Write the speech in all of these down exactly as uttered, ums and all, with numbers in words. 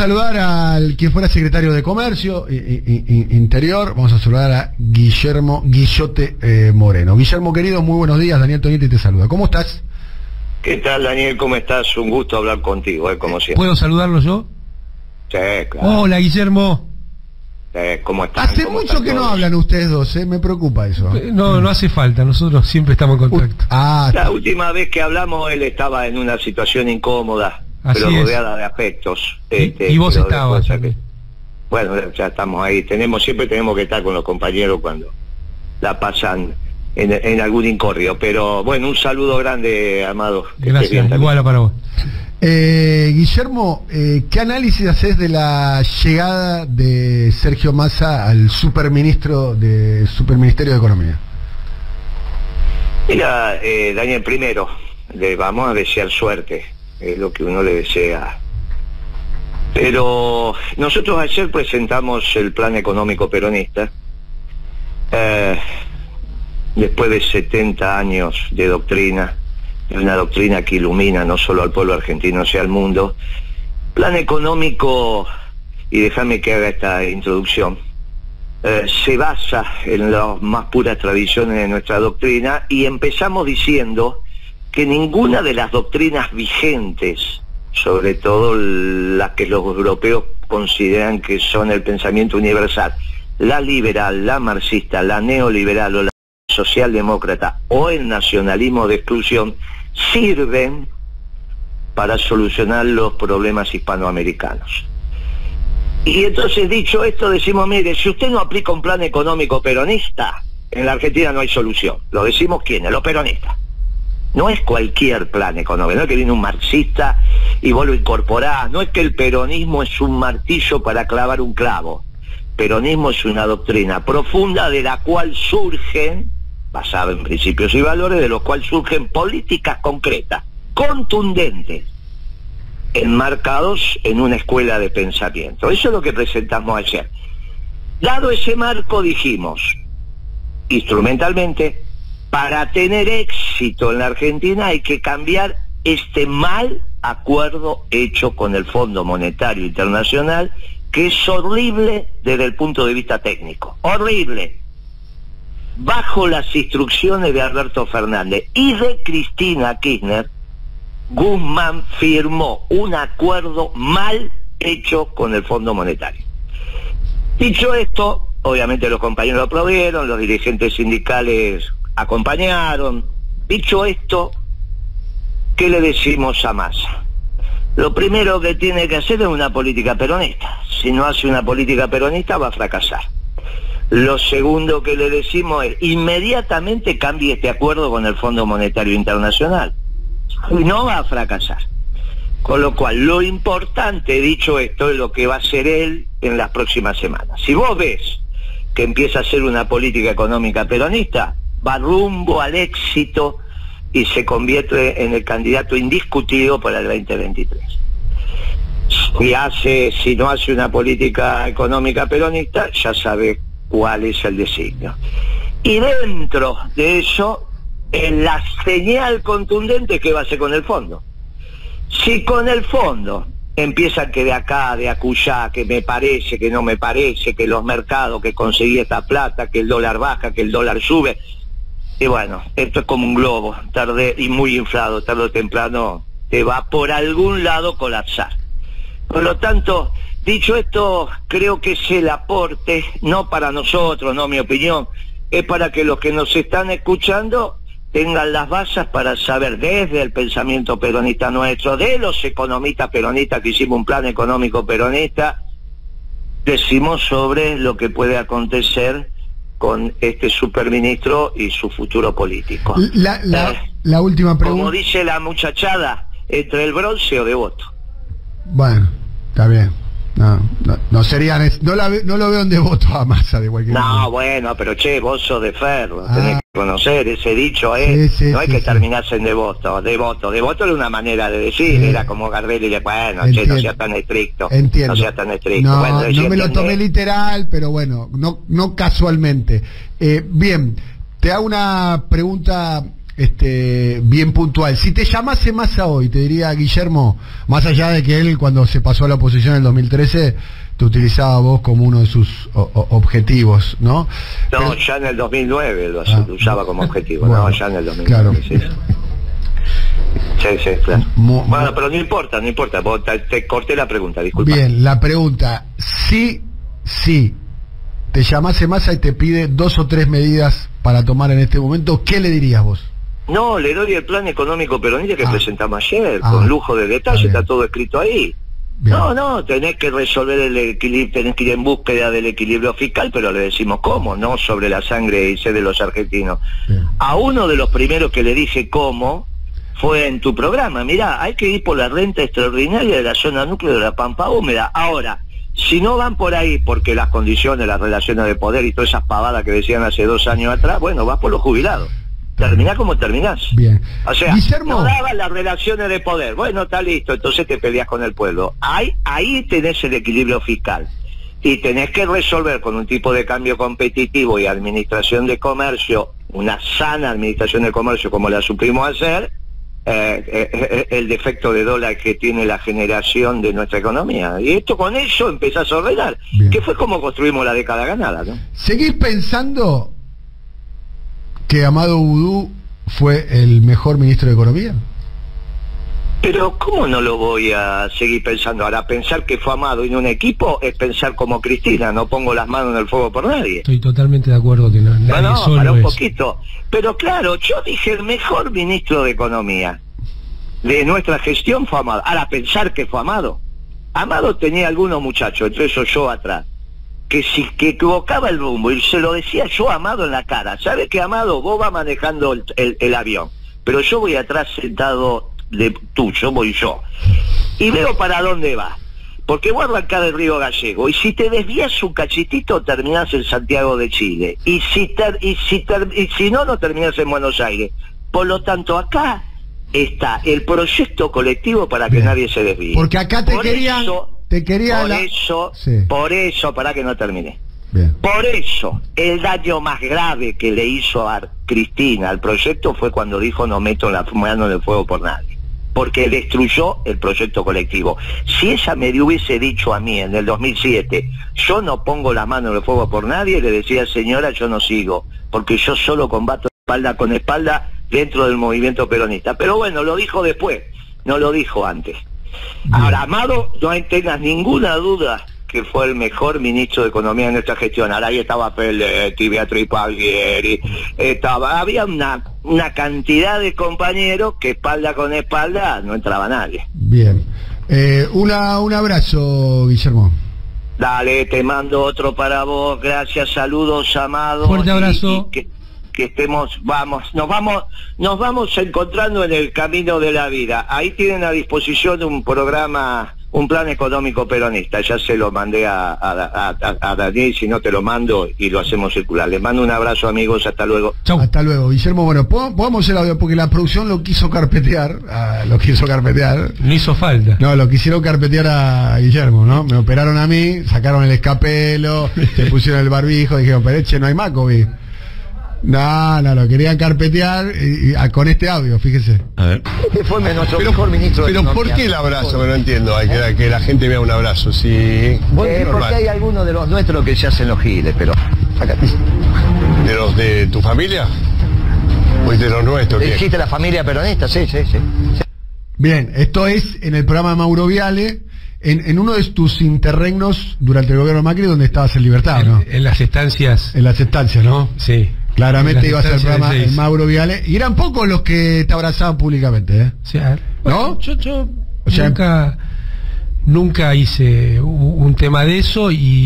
Saludar al quien fuera secretario de Comercio i, i, i, Interior. Vamos a saludar a Guillermo Guillote eh, Moreno. Guillermo querido, muy buenos días. Daniel Tonietti te saluda. ¿Cómo estás? ¿Qué tal, Daniel? ¿Cómo estás? Un gusto hablar contigo, eh, como siempre. ¿Puedo saludarlo yo? Sí, claro. Hola, Guillermo. Eh, ¿Cómo estás? Hace ¿Cómo mucho que todos? no hablan ustedes dos, eh, me preocupa eso. No, no hace falta, nosotros siempre estamos en contacto. Uh, ah, La última vez que hablamos él estaba en una situación incómoda, Así pero es. rodeada de afectos. Y, este, y vos pero estabas después, también. Bueno, ya estamos ahí. Tenemos siempre tenemos que estar con los compañeros cuando la pasan en, en algún incordio. Pero bueno, un saludo grande, Amado. Que estés bien Gracias, también. igual para vos. eh, Guillermo, eh, ¿qué análisis haces de la llegada de Sergio Massa al superministro de Superministerio de Economía? Mira, eh, Daniel, primero, le vamos a desear suerte, es lo que uno le desea. Pero nosotros ayer presentamos el plan económico peronista, eh, después de setenta años de doctrina, de una doctrina que ilumina no solo al pueblo argentino, sino al mundo. Plan económico, y déjame que haga esta introducción, Eh, se basa en las más puras tradiciones de nuestra doctrina, y empezamos diciendo que ninguna de las doctrinas vigentes, sobre todo las que los europeos consideran que son el pensamiento universal, la liberal, la marxista, la neoliberal o la socialdemócrata o el nacionalismo de exclusión, sirven para solucionar los problemas hispanoamericanos. Y entonces, dicho esto, decimos, mire, si usted no aplica un plan económico peronista, en la Argentina no hay solución. Lo decimos quiénes, los peronistas. No es cualquier plan económico, no es que viene un marxista y vos lo incorporás, no es que el peronismo es un martillo para clavar un clavo. Peronismo es una doctrina profunda de la cual surgen, basada en principios y valores, de los cuales surgen políticas concretas, contundentes, enmarcados en una escuela de pensamiento. Eso es lo que presentamos ayer. Dado ese marco, dijimos, instrumentalmente, para tener éxito en la Argentina hay que cambiar este mal acuerdo hecho con el Fondo Monetario Internacional, que es horrible desde el punto de vista técnico. Horrible. Bajo las instrucciones de Alberto Fernández y de Cristina Kirchner, Guzmán firmó un acuerdo mal hecho con el Fondo Monetario. Dicho esto, obviamente los compañeros lo aplaudieron, los dirigentes sindicales acompañaron. Dicho esto, ¿qué le decimos a Massa? Lo primero que tiene que hacer es una política peronista. Si no hace una política peronista, va a fracasar. Lo segundo que le decimos es, inmediatamente cambie este acuerdo con el Fondo Monetario Internacional. Y no va a fracasar. Con lo cual, lo importante, dicho esto, es lo que va a hacer él en las próximas semanas. Si vos ves que empieza a ser una política económica peronista, va rumbo al éxito y se convierte en el candidato indiscutido para el veinte veintitrés. Si hace, si no hace una política económica peronista, ya sabe cuál es el designio. Y dentro de eso, en la señal contundente que va a ser con el fondo. Si con el fondo empiezan que de acá, de acullá, que me parece, que no me parece, que los mercados, que conseguí esta plata, que el dólar baja, que el dólar sube, y bueno, esto es como un globo, tarde y muy inflado, tarde o temprano te va por algún lado colapsar. Por lo tanto, dicho esto, creo que es el aporte, no para nosotros, no mi opinión, es para que los que nos están escuchando tengan las bases para saber desde el pensamiento peronista nuestro, de los economistas peronistas que hicimos un plan económico peronista, decimos sobre lo que puede acontecer con este superministro y su futuro político. La, la, eh, la última pregunta. Como dice la muchachada, entre el bronce o devoto. Bueno, está bien. No, no, no sería, no, la, no lo veo en devoto a Massa de cualquier No, manera. bueno, pero che, vos sos de ferro, Ah. tenés que conocer ese dicho, ¿eh? Sí, sí, no hay sí, que sí. terminarse en devoto, devoto, devoto era una manera de decir, Sí. era como Gardel y le bueno, Entiendo. che, no seas tan estricto, Entiendo. no seas tan estricto. No, bueno, no decía, me lo ¿entendés? tomé literal, pero bueno, no, no casualmente. Eh, bien, te hago una pregunta este, bien puntual. Si te llamase Massa hoy, te diría, Guillermo, más allá de que él cuando se pasó a la oposición en el dos mil trece, te utilizaba a vos como uno de sus o, o, objetivos, ¿no? No, Pero, ya en el dos mil nueve lo ah, usaba como objetivo, bueno, no, ya en el dos mil nueve. Claro. Sí. Sí, sí, claro. Mo, bueno, mo, pero no importa, no importa, te, te corté la pregunta, disculpa. Bien, la pregunta, si, si te llamase Massa y te pide dos o tres medidas para tomar en este momento, ¿qué le dirías vos? No, le doy el plan económico peronista que ah. presentamos ayer, ah. con lujo de detalle, está, está todo escrito ahí. Bien. No, no, tenés que resolver el equilibrio, tenés que ir en búsqueda del equilibrio fiscal, pero le decimos cómo, no sobre la sangre y sed de los argentinos. Bien. A uno de los primeros que le dije cómo, fue en tu programa. Mirá, hay que ir por la renta extraordinaria de la zona núcleo de la Pampa Húmeda. Ahora, si no van por ahí porque las condiciones, las relaciones de poder y todas esas pavadas que decían hace dos años atrás, bueno, vas por los jubilados. Terminás como terminás. Bien. O sea, Guillermo, no daban las relaciones de poder. Bueno, está listo, entonces te peleas con el pueblo. Ahí, ahí tenés el equilibrio fiscal. Y tenés que resolver con un tipo de cambio competitivo y administración de comercio, una sana administración de comercio como la supimos hacer, Eh, eh, el defecto de dólar que tiene la generación de nuestra economía. Y esto con eso empezás a ordenar. Bien. Que fue como construimos la década ganada, ¿no? ¿seguís pensando que Amado Vudú fue el mejor ministro de Economía? Pero ¿cómo no lo voy a seguir pensando? Ahora, pensar que fue Amado y no un equipo es pensar como Cristina, no pongo las manos en el fuego por nadie. Estoy totalmente de acuerdo que no, nadie No, no, solo para un es. poquito. Pero claro, yo dije el mejor ministro de Economía de nuestra gestión fue Amado. Ahora, pensar que fue Amado. Amado tenía algunos muchachos, entre esos yo atrás, que si que equivocaba el rumbo y se lo decía yo a Amado en la cara. ¿Sabe que Amado, vos vas manejando el, el, el avión, pero yo voy atrás sentado de tuyo, voy yo, y veo para dónde va? Porque vos arrancás del Río Gallego, y si te desvías un cachitito terminás en Santiago de Chile, y si ter, y si ter, y si no, no terminás en Buenos Aires. Por lo tanto, acá está el proyecto colectivo para que Bien. nadie se desvíe. Porque acá te por querían, eso, te querían por la... eso, sí. por eso, para que no termine. Bien. Por eso, el daño más grave que le hizo a Cristina al proyecto fue cuando dijo no meto la mano en el fuego por nadie. Porque destruyó el proyecto colectivo. Si ella me hubiese dicho a mí en el dos mil siete, yo no pongo la mano en el fuego por nadie, le decía, señora, yo no sigo, porque yo solo combato espalda con espalda dentro del movimiento peronista. Pero bueno, lo dijo después, no lo dijo antes. Bien. Ahora, Amado, no tengas ninguna duda que fue el mejor ministro de Economía de nuestra gestión. Ahora ahí estaba Peletti, Beatriz Paglieri, estaba, había una, una cantidad de compañeros que espalda con espalda no entraba nadie. Bien. Eh, una, un abrazo, Guillermo. Dale, te mando otro para vos, gracias, saludos, Amado. Fuerte abrazo. Y, y que, que estemos, vamos, nos vamos, nos vamos encontrando en el camino de la vida. Ahí tienen a disposición un programa, un plan económico peronista. Ya se lo mandé a, a, a, a Daniel, si no te lo mando y lo hacemos circular. Les mando un abrazo, amigos, hasta luego. Chau. Hasta luego, Guillermo. Bueno, podemos el audio porque la producción lo quiso carpetear, ah, lo quiso carpetear. No hizo falta. No, lo quisieron carpetear a Guillermo, ¿no? Me operaron a mí, sacaron el escapelo, se pusieron el barbijo, dijeron, pero eche, no hay Macovi. No, no, lo querían carpetear y, y, a, con este audio, fíjese. A ver. Este fue nuestro Pero, mejor ministro de pero ¿por Economía. qué el abrazo? Que no entiendo. Hay que, que la gente vea un abrazo. Sí. Eh, Normal. porque hay algunos de los nuestros que se hacen los giles, pero sácate. ¿De los de tu familia? ¿O de los nuestros? ¿Qué? ¿Dijiste la familia peronista? Sí, sí, sí. sí. Bien, esto es en el programa de Mauro Viale, en, en uno de tus interregnos durante el gobierno de Macri, donde estabas en libertad, ¿no? En, en las estancias. En las estancias, ¿no? Sí. Claramente En las ibas al estancias programa del en seis. Mauro Viale, y eran pocos los que te abrazaban públicamente, ¿eh? O sea, bueno, ¿no? Yo, yo O sea, nunca, nunca hice un, un tema de eso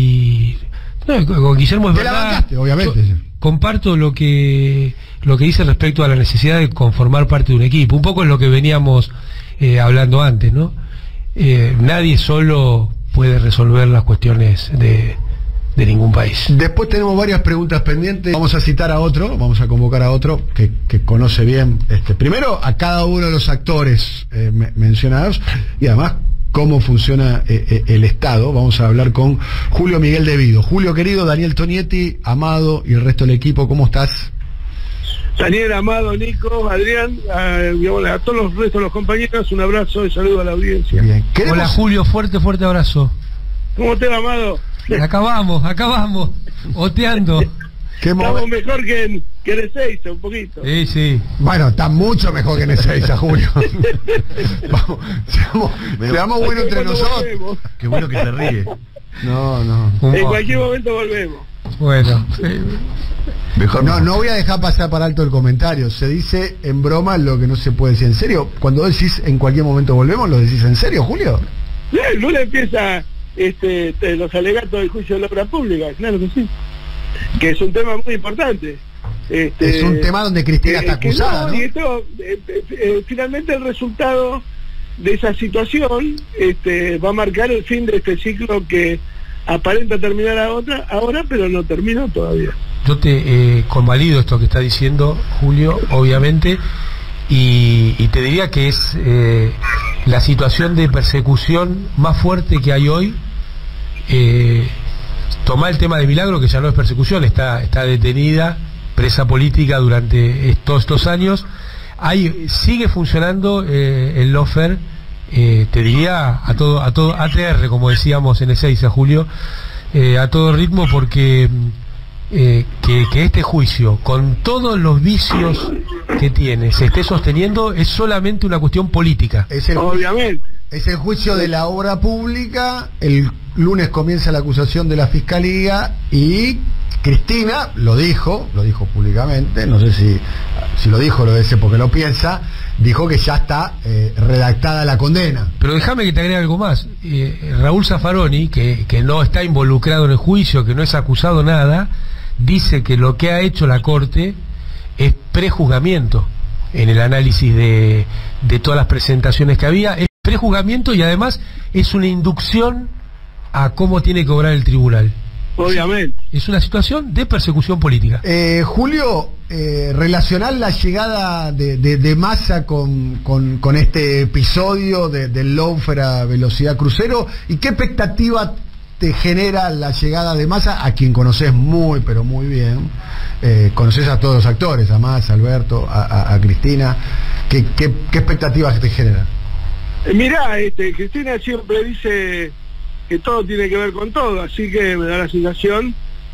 y no, con Guillermo es Te la verdad. bancaste, obviamente. Yo comparto lo que lo que dice respecto a la necesidad de conformar parte de un equipo. Un poco es lo que veníamos eh, hablando antes, ¿no? Eh, nadie solo puede resolver las cuestiones de de ningún país. Después tenemos varias preguntas pendientes. Vamos a citar a otro, vamos a convocar a otro que, que conoce bien, este, primero a cada uno de los actores eh, me, mencionados y además cómo funciona eh, eh, el Estado. Vamos a hablar con Julio Miguel Devido. Julio querido, Daniel Tonietti, Amado y el resto del equipo, ¿cómo estás? Daniel, Amado, Nico, Adrián, a, digamos, a todos los restos de los compañeros, un abrazo y saludo a la audiencia. Bien. Hola Julio, fuerte, fuerte abrazo. ¿Cómo te va, Amado? Acabamos, acabamos, oteando. ¿Qué Estamos mejor que en, que en Ezeiza, un poquito. Sí, sí. Bueno, está mucho mejor que en Ezeiza, Julio. Vamos, seamos, seamos buenos entre nosotros. Volvemos. Qué bueno que se ríe. No, no. En cualquier momento volvemos. Bueno, sí. Mejor No, no voy a dejar pasar para alto el comentario. Se dice en broma lo que no se puede decir en serio. Cuando decís en cualquier momento volvemos, ¿lo decís en serio, Julio? El lunes empieza este, los alegatos del juicio de la obra pública, claro que sí. Que es un tema muy importante. Este, es un tema donde Cristina eh, está acusada, no, ¿no? Y esto, eh, eh, finalmente el resultado de esa situación este, va a marcar el fin de este ciclo que aparenta terminar a otra, ahora, pero no terminó todavía. Yo te eh, convalido esto que está diciendo Julio, obviamente, y, y te diría que es eh, la situación de persecución más fuerte que hay hoy. Eh, Tomá el tema de Milagro, que ya no es persecución, está, está detenida, presa política durante todos estos años. Hay, sigue funcionando eh, el lawfare, eh, te diría a todo, a todo A T R, como decíamos en Ezeiza, Julio, eh, a todo ritmo, porque eh, que, que este juicio, con todos los vicios que tiene, se esté sosteniendo, es solamente una cuestión política. Es el, Obviamente. Es el juicio de la obra pública. El lunes comienza la acusación de la Fiscalía y Cristina lo dijo, lo dijo públicamente, no sé si, si lo dijo, lo dice porque lo piensa, dijo que ya está eh, redactada la condena. Pero déjame que te agregue algo más. Eh, Raúl Zaffaroni, que, que no está involucrado en el juicio, que no es acusado nada, dice que lo que ha hecho la Corte es prejuzgamiento en el análisis de, de todas las presentaciones que había. Es prejuzgamiento y además es una inducción a cómo tiene que obrar el tribunal. Obviamente. Es una situación de persecución política. Eh, Julio, eh, relacionar la llegada de, de, de Massa con, con, con este episodio de, del lawfare a velocidad crucero, ¿y qué expectativa te genera la llegada de Massa, a quien conoces muy, pero muy bien? Eh, conoces a todos los actores, a Massa, a Alberto, a, a, a Cristina. ¿Qué, qué, qué expectativas te genera? Eh, mirá, este, Cristina siempre dice que todo tiene que ver con todo, así que me da la sensación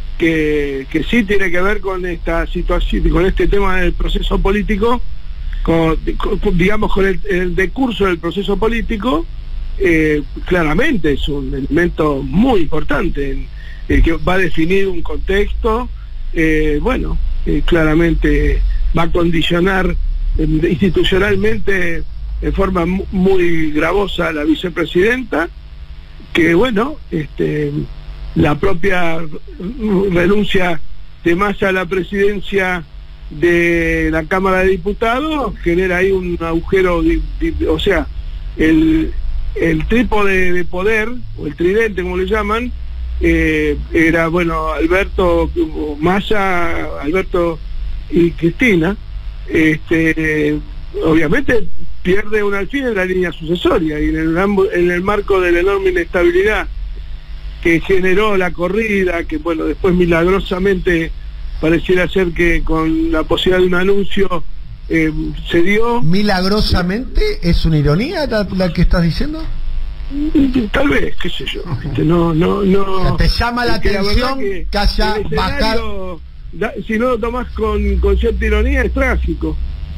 que, que sí tiene que ver con esta situación, con este tema del proceso político, con, con, digamos con el, el decurso del proceso político. Eh, claramente es un elemento muy importante eh, que va a definir un contexto, eh, bueno, eh, claramente va a condicionar eh, institucionalmente en forma muy gravosa a la vicepresidenta, que bueno, este, la propia renuncia de Massa a la presidencia de la Cámara de Diputados genera ahí un agujero, di, di, o sea, el, el trípode de poder, o el tridente como le llaman, eh, era bueno, Alberto, Massa, Alberto y Cristina. Este, obviamente pierde un alfil en la línea sucesoria, y en el, en el marco de la enorme inestabilidad que generó la corrida, que bueno, después milagrosamente pareciera ser que con la posibilidad de un anuncio eh, se dio. ¿Milagrosamente? ¿Es una ironía la, la que estás diciendo? Tal vez, qué sé yo, ¿viste? no, no, no. O sea, ¿te llama la atención que, que haya bajar? Si no lo tomás con, con cierta ironía, es trágico.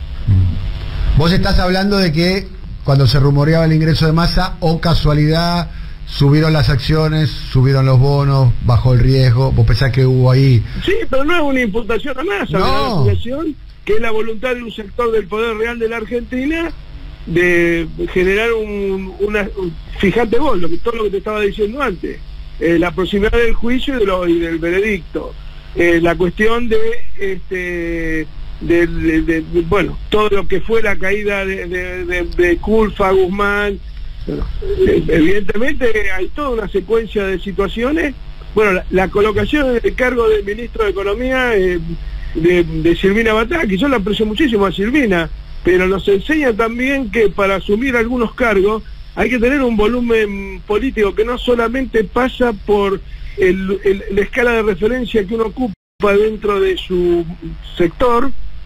Vos estás hablando de que cuando se rumoreaba el ingreso de Massa, o casualidad, subieron las acciones, subieron los bonos, bajó el riesgo. ¿Vos pensás que hubo ahí? Sí, pero no es una imputación a Massa, no. Es una imputación que es la voluntad de un sector del poder real de la Argentina de generar un, una, un, fíjate vos, lo que, todo lo que te estaba diciendo antes, eh, la proximidad del juicio y, de lo, y del veredicto, eh, la cuestión de este de, de, de, de, bueno, todo lo que fue la caída de, de, de, de Culfa, Guzmán. Bueno, evidentemente hay toda una secuencia de situaciones. Bueno, la, la colocación en el cargo del ministro de Economía eh, de, de Silvina Batakis, yo la aprecio muchísimo a Silvina, pero nos enseña también que para asumir algunos cargos hay que tener un volumen político que no solamente pasa por el, el, la escala de referencia que uno ocupa dentro de su sector,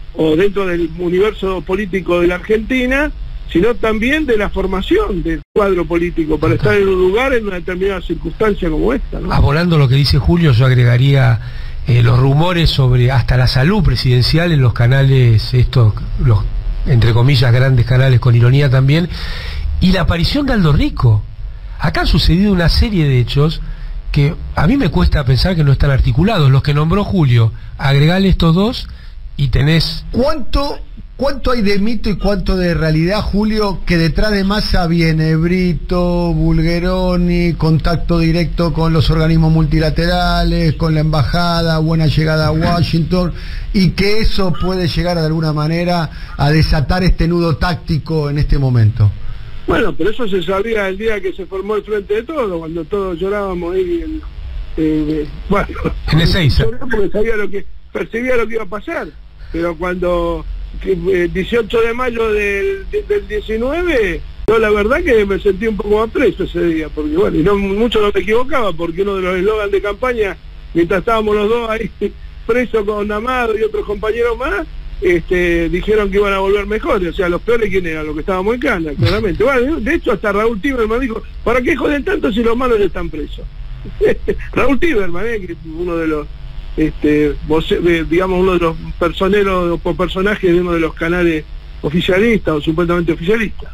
o dentro del universo político de la Argentina, sino también de la formación del cuadro político para estar en un lugar en una determinada circunstancia como esta, ¿no? Abonando lo que dice Julio, yo agregaría eh, los rumores sobre hasta la salud presidencial en los canales, estos, los entre comillas grandes canales, con ironía también, y la aparición de Aldo Rico. Acá han sucedido una serie de hechos que a mí me cuesta pensar que no están articulados. Los que nombró Julio, agregale estos dos y tenés... ¿Cuánto, cuánto hay de mito y cuánto de realidad, Julio, que detrás de Massa viene Brito, Bulgeroni, contacto directo con los organismos multilaterales, con la embajada, buena llegada a Washington, y que eso puede llegar de alguna manera a desatar este nudo táctico en este momento? Bueno, pero eso se sabía el día que se formó el Frente de Todos, cuando todos llorábamos ahí en, eh, bueno, en Ezeiza, porque sabía lo que, percibía lo que iba a pasar, pero cuando el dieciocho de mayo del, del diecinueve, yo la verdad que me sentí un poco más preso ese día, porque bueno, y no mucho no me equivocaba, porque uno de los eslogans de campaña, mientras estábamos los dos ahí presos con Amado y otros compañeros más, Este, dijeron que iban a volver mejores, o sea, los peores quién eran, los que estábamos en cana, claramente. Bueno, de hecho hasta Raúl Tiberman dijo, ¿para qué joden tanto si los malos ya están presos? Raúl Tiberman, eh, que es uno de los, este, voce, digamos, uno de los personeros o personajes de uno de los canales oficialistas o supuestamente oficialistas.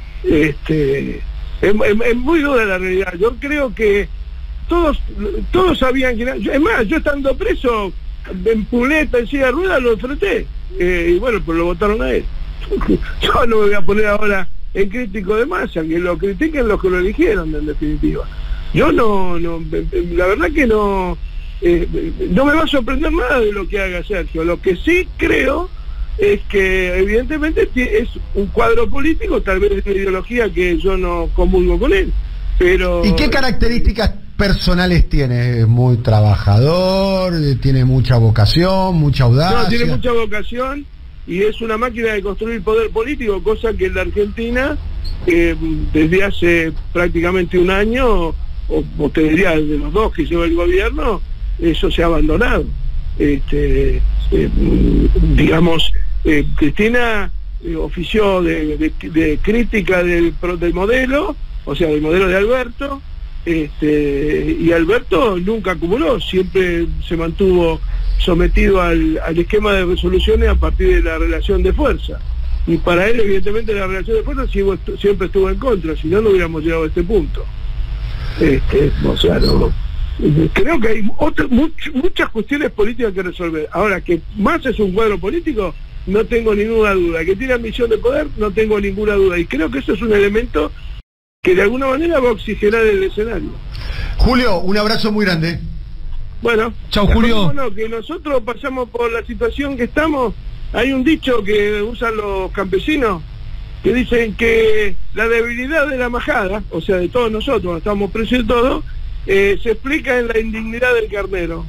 Este, es, es, es muy dura la realidad. Yo creo que todos, todos sabían que era, es más, yo estando preso en puleta, en silla de ruedas, lo enfrenté. Eh, y bueno, pues lo votaron a él. Yo no me voy a poner ahora en crítico de Massa, que lo critiquen los que lo eligieron, en definitiva. Yo no, no la verdad que no, eh, no me va a sorprender nada de lo que haga Sergio. Lo que sí creo es que evidentemente es un cuadro político, tal vez de una ideología que yo no comulgo con él. Pero... ¿Y qué características personales tiene? ¿Es muy trabajador? ¿Tiene mucha vocación, mucha audacia? No, tiene mucha vocación y es una máquina de construir poder político, cosa que en la Argentina eh, desde hace prácticamente un año, o, o te diría de los dos que lleva el gobierno, eso se ha abandonado. Este, eh, digamos, eh, Cristina eh, ofició de, de, de crítica del, del modelo, o sea, del modelo de Alberto, este, y Alberto nunca acumuló, siempre se mantuvo sometido al, al esquema de resoluciones a partir de la relación de fuerza. Y para él, evidentemente, la relación de fuerza siempre estuvo en contra, si no, no hubiéramos llegado a este punto. Este, o sea, no, creo que hay otras, much, muchas cuestiones políticas que resolver. Ahora, que más es un cuadro político, no tengo ninguna duda. Que tiene ambición de poder, no tengo ninguna duda. Y creo que eso es un elemento que de alguna manera va a oxigenar el escenario. Julio, un abrazo muy grande. Bueno, chao Julio. Bueno, que nosotros pasamos por la situación que estamos. Hay un dicho que usan los campesinos que dicen que la debilidad de la majada, o sea, de todos nosotros, estamos presos y todo, eh, se explica en la indignidad del carnero.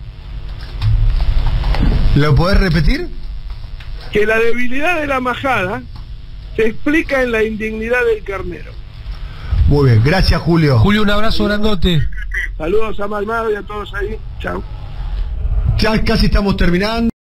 ¿Lo podés repetir? Que la debilidad de la majada se explica en la indignidad del carnero. Muy bien, gracias Julio. Julio, un abrazo grandote. Saludos a Malmado y a todos ahí. Chao. Ya casi estamos terminando.